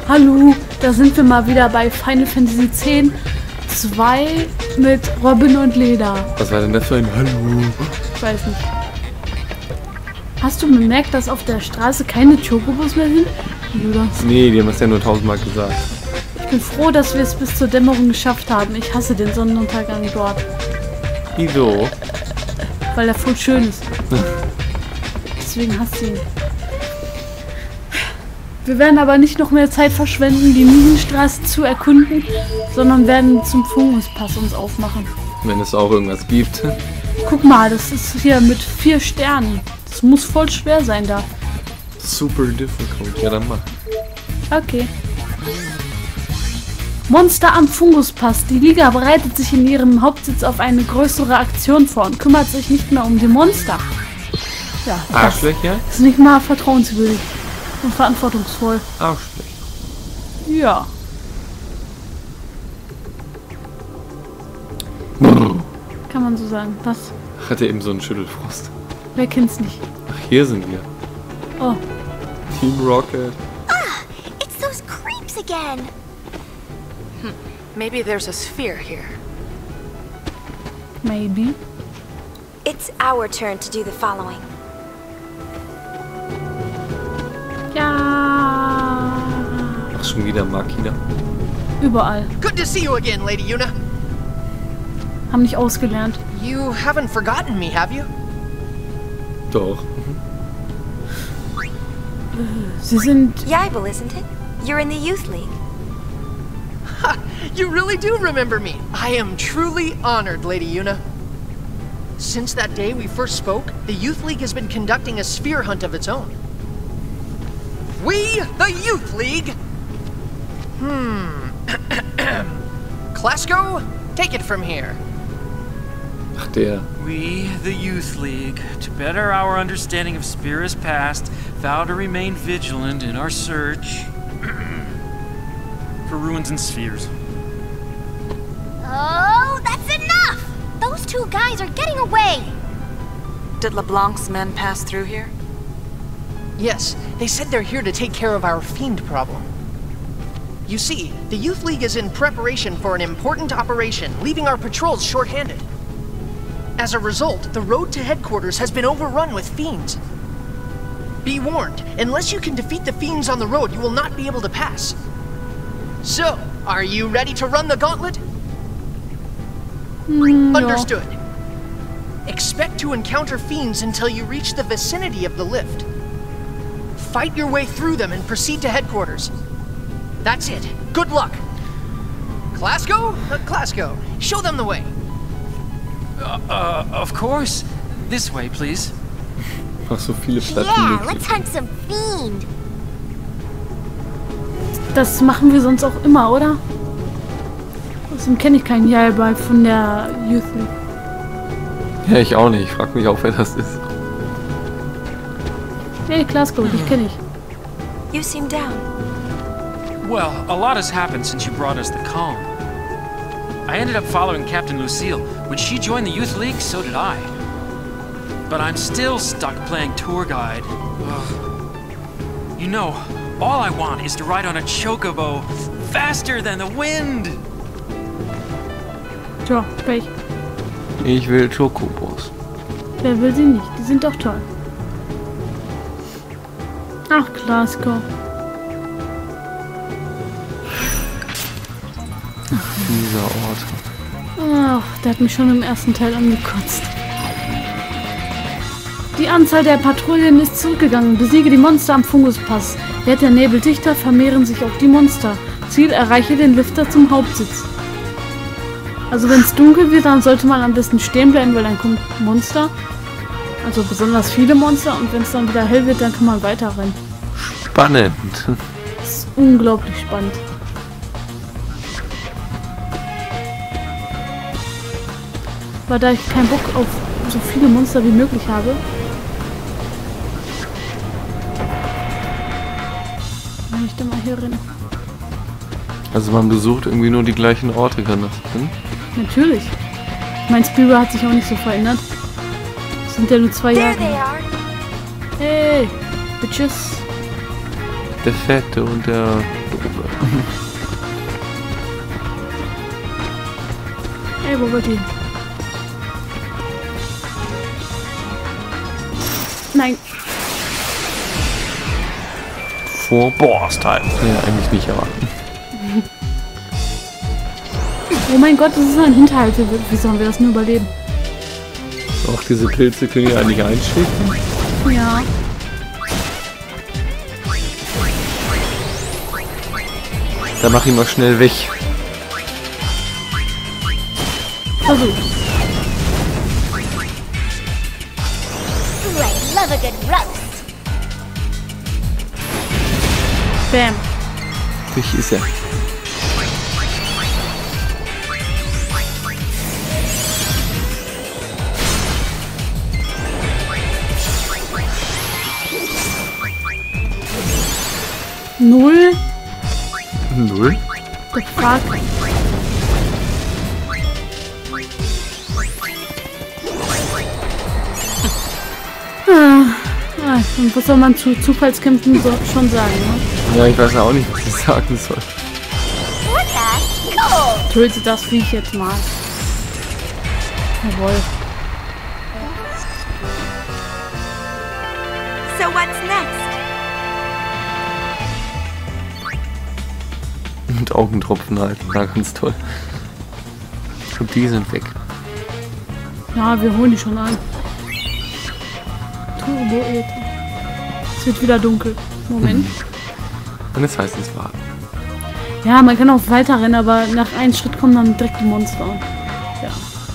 Hallo, da sind wir mal wieder bei Final Fantasy X 2 mit Robin und Leda. Was war denn das für ein Hallo? Ich weiß nicht. Hast du bemerkt, dass auf der Straße keine Chocobos mehr sind? Nee, die haben das ja nur 1000-mal gesagt. Ich bin froh, dass wir es bis zur Dämmerung geschafft haben. Ich hasse den Sonnenuntergang dort. Wieso? Weil er voll schön ist. Deswegen hasse ich ihn. Wir werden aber nicht noch mehr Zeit verschwenden, die Minenstraße zu erkunden, sondern werden zum Funguspass uns aufmachen. Wenn es auch irgendwas gibt. Guck mal, das ist hier mit 4 Sternen. Das muss voll schwer sein da. Super difficult. Ja, dann mach. Okay. Monster am Funguspass. Die Liga bereitet sich in ihrem Hauptsitz auf eine größere Aktion vor und kümmert sich nicht mehr um die Monster. Ja, Arschlöcher? Das ist nicht mal vertrauenswürdig und verantwortungsvoll. Arschlöcher. Ja. Kann man so sagen. Was? Ich hatte eben so einen Schüttelfrost. Wer kennt's nicht? Ach, hier sind wir. Oh. Team Rocket. Ah, it's those creeps again. Maybe there's a sphere here. Maybe. It's our turn to do the following. Ja. Ach, schon wieder Makina. Überall. Good to see you again, Lady Yuna. Haben nicht ausgelernt. You haven't forgotten me, have you? Doch. Sie sind... Yaibel, isn't it? You're in the Youth League. Ha! You really do remember me. I am truly honored, Lady Yuna. Since that day we first spoke, the Youth League has been conducting a sphere hunt of its own. We, the Youth League! Klasko, take it from here. Ach, der. We, the Youth League, to better our understanding of Spira's past, vow to remain vigilant in our search for ruins and spheres. Oh, that's enough! Those two guys are getting away! Did LeBlanc's men pass through here? Yes, they said they're here to take care of our fiend problem. You see, the Youth League is in preparation for an important operation, leaving our patrols short-handed. As a result, the road to headquarters has been overrun with fiends. Be warned, unless you can defeat the fiends on the road, you will not be able to pass. So, are you ready to run the gauntlet? No. Understood. Expect to encounter fiends until you reach the vicinity of the lift. Fight your way through them and proceed to headquarters. That's it. Good luck. Klasko? Klasko, show them the way. Of course. This way, please. Mach so viele Platten Yeah, möglich. let's hunt some fiend. Das machen wir sonst auch immer, oder? Außerdem kenne ich keinen Yaibel von der Youth League. Ja, ich auch nicht. Ich frag mich auch, wer das ist. Hey, Klasko, dich kenne ich. You seem down. Well, a lot has happened since you brought us the calm. I ended up following Captain Lucille. When she joined the Youth League, so did I. But I'm still stuck playing tour guide. Ugh. You know, all I want is to ride on a chocobo faster than the wind. Tja, Pech. Ich will Chocobos. Wer will sie nicht? Die sind doch toll. Ach, Klasko. Dieser Ort. Ach, der hat mich schon im ersten Teil angekotzt. Die Anzahl der Patrouillen ist zurückgegangen. Besiege die Monster am Funguspass. Wird der Nebel dichter, vermehren sich auch die Monster. Ziel, erreiche den Lifter zum Hauptsitz. Also wenn es dunkel wird, dann sollte man am besten stehen bleiben, weil dann kommt Monster. Also besonders viele Monster. Und wenn es dann wieder hell wird, dann kann man weiter rennen. Spannend. Das ist unglaublich spannend. Aber da ich keinen Bock auf so viele Monster wie möglich habe, kann ich da mal hier rennen. Also man besucht irgendwie nur die gleichen Orte, kann das sein? Natürlich. Mein Spira hat sich auch nicht so verändert. Das sind ja nur 2 There Jahre. they are. Hey, Bitches. Der Fette und der Doofe. Ey, wo wollt ihr? Nein. Vor Boss-Time. Ja, eigentlich nicht, aber. Oh mein Gott, das ist ein Hinterhalt. Wie sollen wir das nur überleben? Auch diese Pilze können ja eigentlich einschläfen. Ja. Da mach ihn mal schnell weg. Versuch. Right, love a good roast. Bam. Weg ist er. Null. Null? The fuck? Und was soll man zu Zufallskämpfen schon sagen, ne? Ja, ich weiß auch nicht, was ich sagen soll. Töte das Viech jetzt mal. Jawohl. So what's next? Und Augentropfen halt. Na, ganz toll. Und die sind weg. Ja, wir holen die schon an. Turbo-Ether. Es wird wieder dunkel. Moment. Und jetzt heißt es warten. Ja, man kann auch weiter rennen, aber nach einem Schritt kommen dann direkt die Monster. Ja.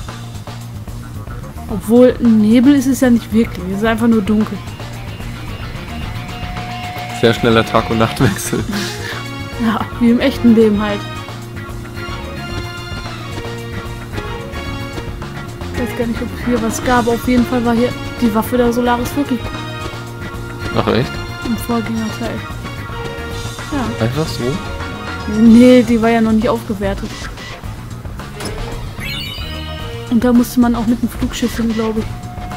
Obwohl, Nebel ist es ja nicht wirklich. Es ist einfach nur dunkel. Sehr schneller Tag- und Nachtwechsel. Ja, wie im echten Leben halt. Ich weiß gar nicht, ob es hier was gab. Auf jeden Fall war hier die Waffe der Solaris wirklich Ach echt? im Vorgängerteil. Ja. Einfach so? Nee, die war ja noch nicht aufgewertet. Und da musste man auch mit dem Flugschiff hin, glaube ich.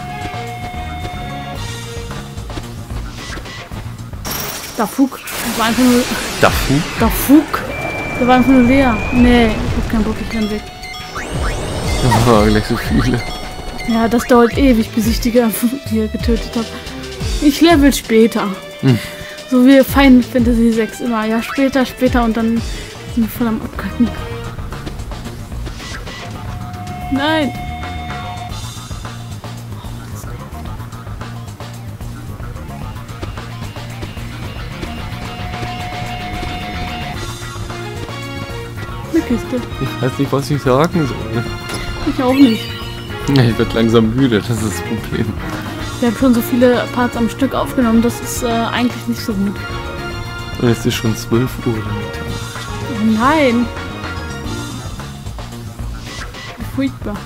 Da Fug. Das war einfach nur. Dafu? Da Fug. Der war einfach nur leer. Nee, ich hab keinen Bock, ich renn weg. Oh, gleich so viele. Ja, das dauert ewig, bis ich die getötet habe. Ich level später. So wie Final Fantasy 6 immer. Ja, später und dann sind wir voll am Abkacken. Nein! Eine Kiste. Ich weiß nicht, was ich sagen soll. Ich auch nicht. Ja, ich werde langsam müde, das ist das Problem. Wir haben schon so viele Parts am Stück aufgenommen, das ist eigentlich nicht so gut. Und es ist schon 12 Uhr Mittag. Oh nein! Wie furchtbar.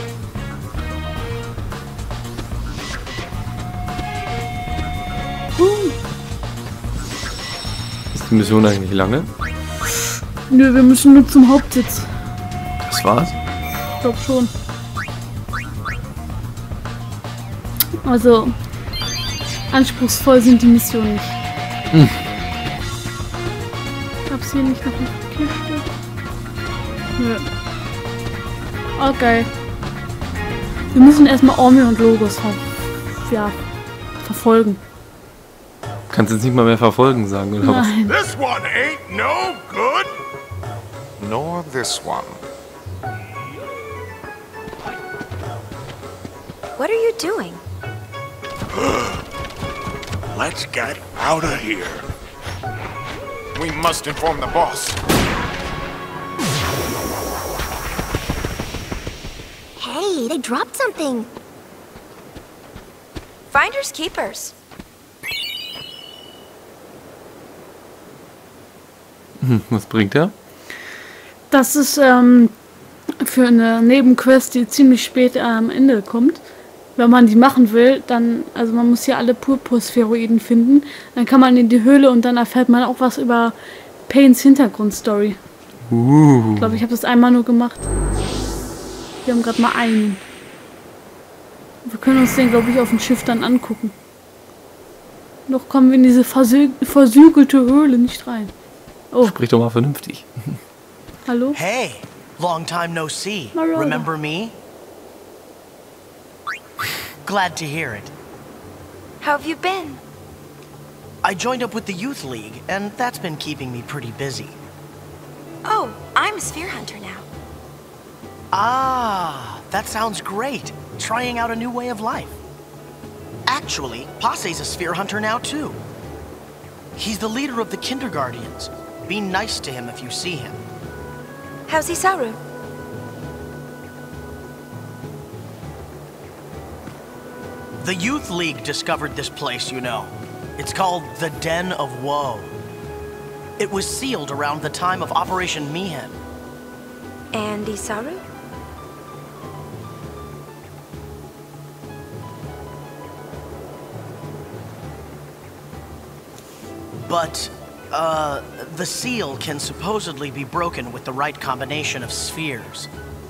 Ist die Mission eigentlich lange? Nö, wir müssen nur zum Hauptsitz. Das war's? Ich glaube schon. Also, anspruchsvoll sind die Missionen nicht. Gab's hier nicht noch eine Kiste? Nö. Okay. Wir müssen erstmal Ormi und Logos verfolgen. Kannst jetzt nicht mal mehr verfolgen sagen, oder was? Nein. This one ain't no good. Nor this one. What are you doing? Let's get out of here. We must inform the boss. Hey, they dropped something. Finders keepers. Was bringt er? Das ist für eine Nebenquest, die ziemlich spät am Ende kommt. Wenn man die machen will, dann, also man muss hier alle Purpurspheroiden finden. Dann kann man in die Höhle und dann erfährt man auch was über Pains Hintergrundstory. Ich glaube, ich habe das einmal nur gemacht. Wir haben gerade mal einen. Wir können uns den, glaube ich, auf dem Schiff dann angucken. Noch kommen wir in diese versügelte Höhle nicht rein. Oh, Sprich doch mal vernünftig. hallo? Hey, long time no see. Marauder. Remember me? Glad to hear it. How have you been? I joined up with the Youth League, and that's been keeping me pretty busy. Oh, I'm a sphere hunter now. Ah, that sounds great. Trying out a new way of life. Actually, Passe's a sphere hunter now too. He's the leader of the Kinderguardians. Be nice to him if you see him. How's Isaru? The Youth League discovered this place, you know. It's called the Den of Woe. It was sealed around the time of Operation Mihen. And Isaru? But, the seal can supposedly be broken with the right combination of spheres.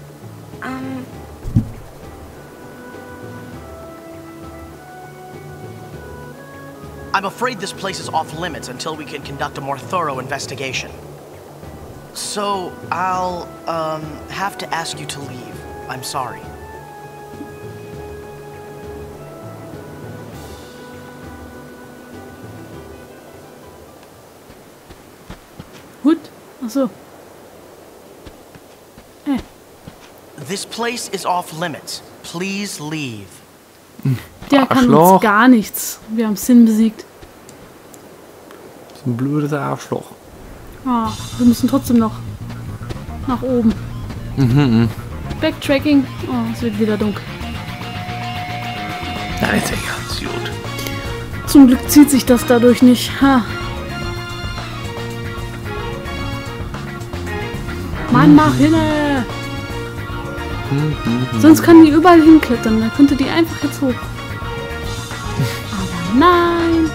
I'm afraid this place is off limits until we can conduct a more thorough investigation. So, I'll, have to ask you to leave. I'm sorry. Hut? Achso. This place is off limits. Please leave. Der kann Arschloch. uns gar nichts. Wir haben Sin besiegt. Das ist ein blödes Arschloch. Ah, wir müssen trotzdem noch nach oben. Backtracking. Oh, es wird wieder dunkel. Ja, ist ja ganz gut. Zum Glück zieht sich das dadurch nicht. Ha. Mann, mach hin! Sonst können die überall hinklettern. Dann könnte die einfach jetzt hoch. Aber nein!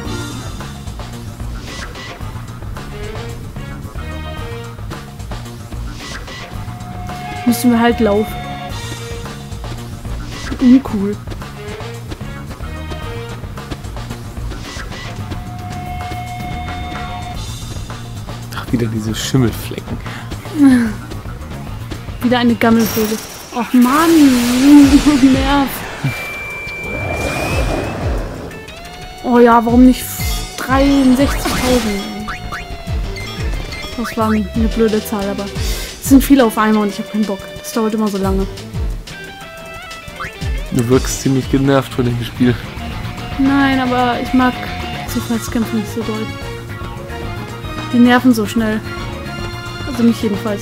Müssen wir halt laufen. Uncool. Ach, wieder diese Schimmelflecken. Wieder eine Gammelhöhle. Och Mann! Nerv! Oh ja, warum nicht 63.000? Das war eine blöde Zahl, aber es sind viele auf einmal und ich habe keinen Bock. Das dauert immer so lange. Du wirkst ziemlich genervt von dem Spiel. Nein, aber ich mag Zufallskämpfe nicht so doll. Die nerven so schnell. Also mich jedenfalls.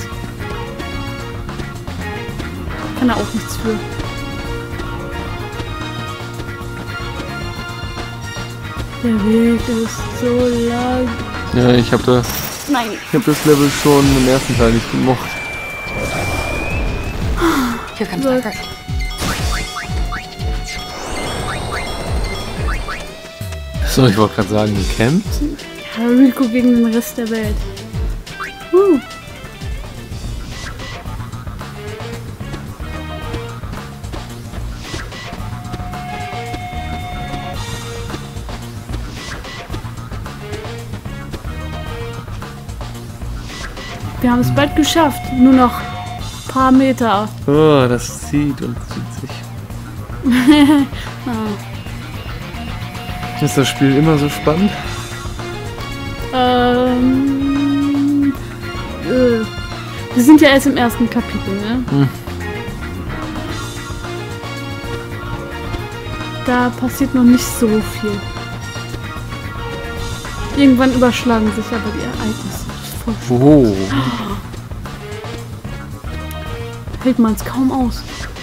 Kann er auch nichts für. Der Weg ist so lang. Ja, ich habe das Level schon im ersten Teil nicht gemocht. Here comes So. my hurt. So, ich wollte gerade sagen, gekämpft? Ja, Rico gegen den Rest der Welt. Wir haben es bald geschafft. Nur noch ein paar Meter. Oh, das zieht und zieht sich. Ist das Spiel immer so spannend? Wir sind ja erst im ersten Kapitel, ne? Da passiert noch nicht so viel. Irgendwann überschlagen sich aber die Ereignisse. Das ist voll Oh. hält man es kaum aus.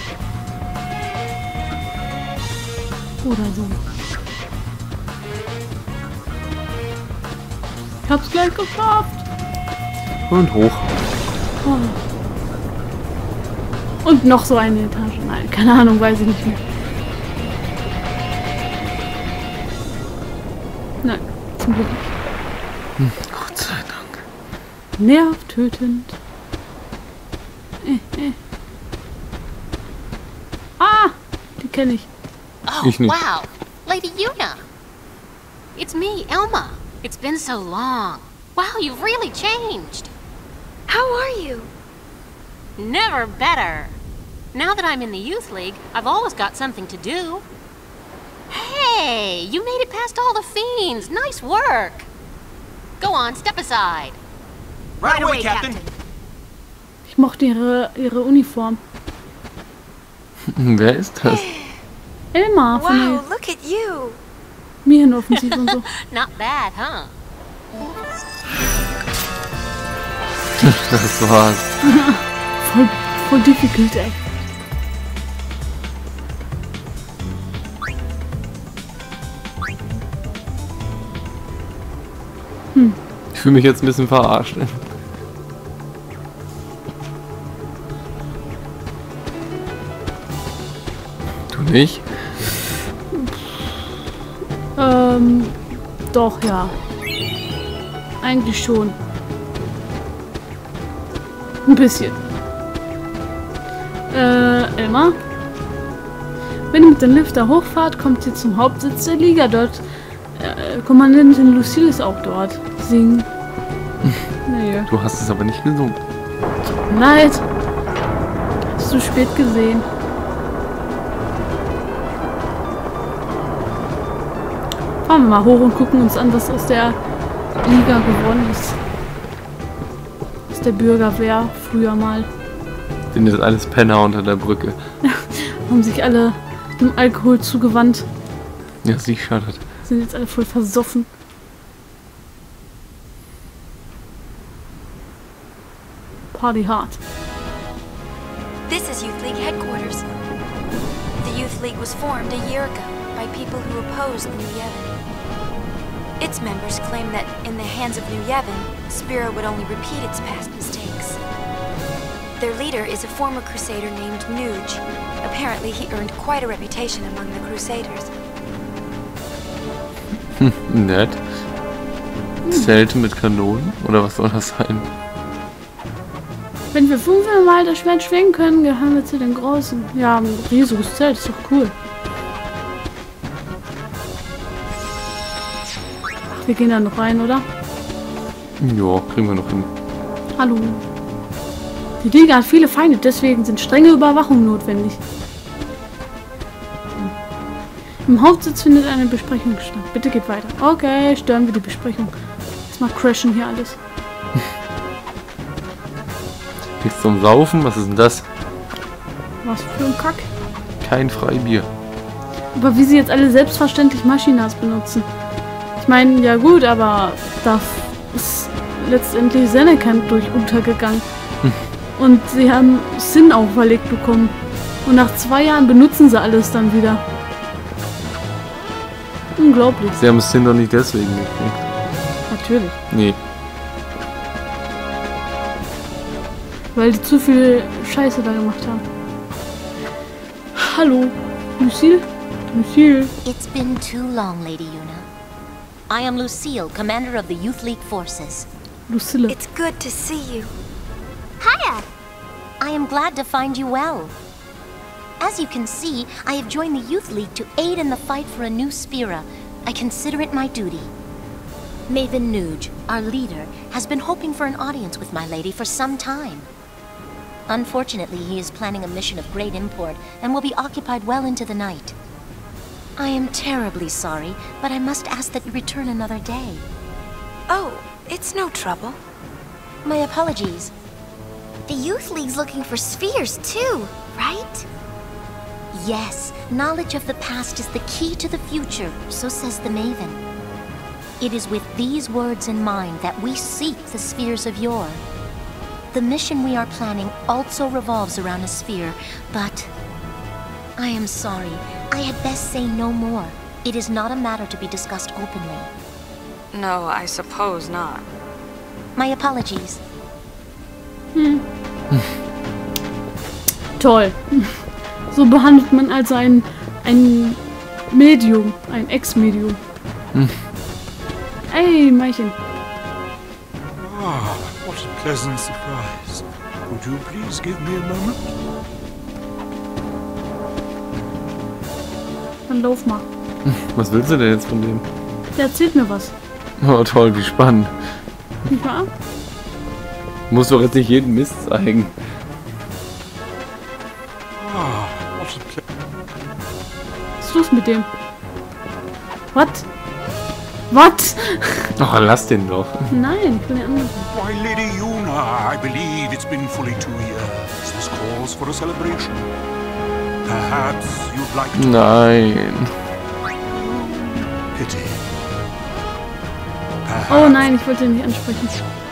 Oder so. Ich hab's gleich geschafft. Und hoch. Oh. Und noch so eine Etage. Nein, keine Ahnung, weiß ich nicht mehr. Nein, zum Glück nicht. Gott sei Dank. Nervtötend. Ah, die kenne ich. Oh, Ich nicht. wow. Lady Yuna. It's me, Elma. It's been so long. Wow, you've really changed. How are you? Never better. Now that I'm in the Youth League, I've always got something to do. Hey, you made it past all the fiends. Nice work. Go on, step aside. Right away, Captain. Ich mochte ihre Uniform. Wer ist das? Elma von Wow, der look at you. Minen-Offensiv und so. Not bad, huh? Das war's. Voll difficult, ey. Ich fühle mich jetzt ein bisschen verarscht. Du nicht? Doch, ja. Eigentlich schon. Ein bisschen. Elma? Wenn ihr mit dem Lifter hochfahrt, kommt ihr zum Hauptsitz der Liga. Dort, Kommandantin Lucille ist auch dort. Singen. Nee. Du hast es aber nicht gesungen. Tut mir leid. Hast du spät gesehen. Fahren wir mal hoch und gucken uns an, was aus der Liga geworden ist. Aus der Bürgerwehr früher mal. Sind jetzt alles Penner unter der Brücke. Haben sich alle dem Alkohol zugewandt. Ja, sie schadet. Sind jetzt alle voll versoffen. Party hard. This is Youth League headquarters. The Youth League was formed a year ago by people who opposed New Yevon. Its members claim that in the hands of New Yevon, Spira would only repeat its past mistakes. Their leader is a former Crusader named Nuge. Apparently he earned quite a reputation among the Crusaders. Nett. Zelte mit Kanonen? Oder was soll das sein? Wenn wir 5 Mal das Schwert schwingen können, gehören wir zu den Großen. Ja, ein riesiges Zelt, ist doch cool. Ach, wir gehen da noch rein, oder? Ja, kriegen wir noch hin. Hallo. Die Liga hat viele Feinde, deswegen sind strenge Überwachung notwendig. Im Hauptsitz findet eine Besprechung statt. Bitte geht weiter. Okay, stören wir die Besprechung. Erstmal crashen hier alles. Nichts zum Saufen? Was ist denn das? Was für ein Kack. Kein Freibier. Aber wie sie jetzt alle selbstverständlich Maschinas benutzen. Ich meine, ja gut, aber da ist letztendlich Senecamp durch untergegangen. Und sie haben Sin auferlegt bekommen. Und nach 2 Jahren benutzen sie alles dann wieder. Unglaublich. Sie haben es doch nicht deswegen gekriegt. Natürlich. Nee. Weil die zu viel Scheiße da gemacht haben. Hallo, Lucille? Lucille. It's been too long, Lady Yuna. I am Lucille, commander of the Youth League forces. Lucille. It's good to see you. Hiya! I am glad to find you well. As you can see, I have joined the Youth League to aid in the fight for a new Spira. I consider it my duty. Maven Nuge, our leader, has been hoping for an audience with my lady for some time. Unfortunately, he is planning a mission of great import and will be occupied well into the night. I am terribly sorry, but I must ask that you return another day. Oh, it's no trouble. My apologies. The Youth League's looking for spheres too, right? Yes, knowledge of the past is the key to the future, so says the Maven. It is with these words in mind that we seek the spheres of yore. The mission we are planning also revolves around a sphere, but I am sorry. I had best say no more. It is not a matter to be discussed openly. No, I suppose not. My apologies. Toll. So behandelt man also ein Medium, ein Ex-Medium. Ey, Meichen. Ah, what a pleasant surprise. Would you please give me a moment? Dann lauf mal. Was willst du denn jetzt von dem? Der erzählt mir was. Oh toll, wie spannend. Nicht wahr? Muss doch jetzt nicht jeden Mist zeigen. Was ist los mit dem? What? What? Ach, lass den doch. Nein, ich will den anderen. Why, Lady Yuna, I believe it's been fully 2 years. This calls for a celebration. Perhaps you'd like to... Nein. Pity. Oh nein, ich wollte ihn nicht ansprechen.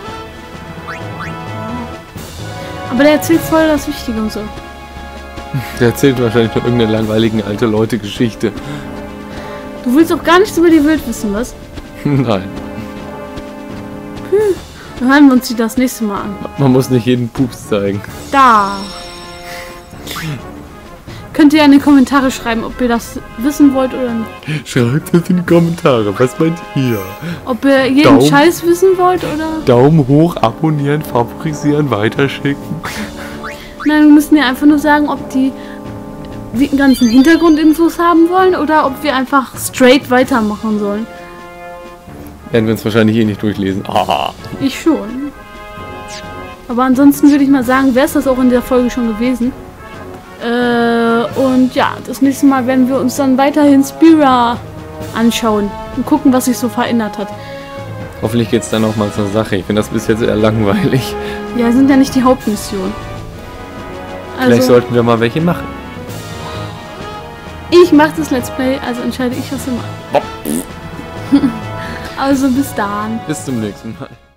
Aber der erzählt voll das Wichtige und so. Der erzählt wahrscheinlich nur irgendeine langweiligen alte Leute Geschichte. Du willst auch gar nichts über die Welt wissen, was? Nein. Dann hören wir uns die das nächste Mal an. Man muss nicht jeden Pups zeigen. Da. Könnt ihr in die Kommentare schreiben, ob ihr das wissen wollt oder nicht. Schreibt es in die Kommentare. Was meint ihr? Ob ihr jeden Scheiß wissen wollt oder... Daumen hoch, abonnieren, favorisieren, weiterschicken. Nein, wir müssen ja einfach nur sagen, ob die ganzen Hintergrundinfos haben wollen oder ob wir einfach straight weitermachen sollen. Werden wir uns wahrscheinlich eh nicht durchlesen. Ah. Ich schon. Aber ansonsten würde ich mal sagen, wäre es das auch in der Folge schon gewesen. Und ja, das nächste Mal werden wir uns dann weiterhin Spira anschauen und gucken, was sich so verändert hat. Hoffentlich geht es dann auch mal zur Sache. Ich finde das bis jetzt eher langweilig. Ja, sind ja nicht die Hauptmission. Also, vielleicht sollten wir mal welche machen. Ich mache das Let's Play, also entscheide ich, was wir machen. Also bis dann. Bis zum nächsten Mal.